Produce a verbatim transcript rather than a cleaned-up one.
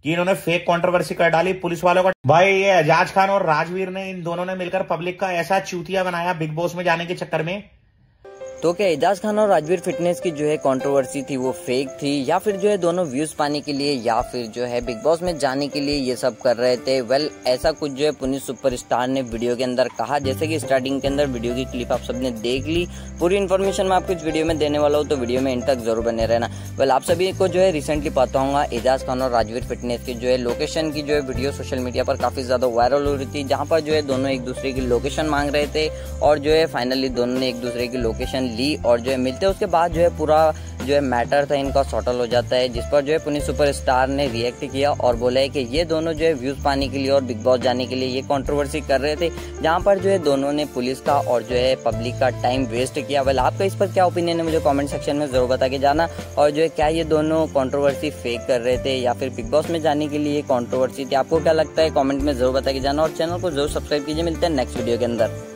कि इन्होंने fake controversy कर डाली पुलिस वालों का। भाई ये एजाज खान और राजवीर ने, इन दोनों ने मिलकर पब्लिक का ऐसा चूतिया बनाया बिग बॉस में जाने के चक्कर में। तो क्या एजाज खान और राजवीर फिटनेस की जो है कंट्रोवर्सी थी वो फेक थी, या फिर जो है दोनों व्यूज पाने के लिए, या फिर जो है बिग बॉस में जाने के लिए ये सब कर रहे थे? वेल well, ऐसा कुछ जो है पुनीत सुपरस्टार ने वीडियो के अंदर कहा। जैसे कि स्टार्टिंग के अंदर वीडियो की क्लिप आप सबने देख ली, पूरी इन्फॉर्मेशन मैं आपको इस वीडियो में देने वाला हूँ, तो वीडियो में इन तक जरूर बने रहना। वेल well, आप सभी को जो है रिसेंटली पता होगा एजाज खान और राजवीर फिटनेस की जो है लोकेशन की जो है वीडियो सोशल मीडिया पर काफी ज्यादा वायरल हो रही थी, जहाँ पर जो है दोनों एक दूसरे की लोकेशन मांग रहे थे और जो है फाइनली दोनों ने एक दूसरे की लोकेशन ली और जो है मिलते उसके बाद जो है पूरा जो है मैटर था इनका सॉटल हो जाता है, जिस पर जो है पुनीत सुपरस्टार ने रिएक्ट किया और बोला है कि ये दोनों जो है व्यूज पाने के लिए और बिग बॉस जाने के लिए ये कंट्रोवर्सी कर रहे थे, जहां पर जो है दोनों ने पुलिस का और जो है पब्लिक का टाइम वेस्ट किया। वेल आपका इस पर क्या ओपिनियन है मुझे कमेंट सेक्शन में जरूर बता के जाना। और जो है क्या ये दोनों कंट्रोवर्सी फेक कर रहे थे या फिर बिग बॉस में जाने के लिए कंट्रोवर्सी थी? आपको क्या लगता है कॉमेंट में जरूर बता के जाना और चैनल को जरूर सब्सक्राइब कीजिए। मिलते हैं नेक्स्ट वीडियो के अंदर।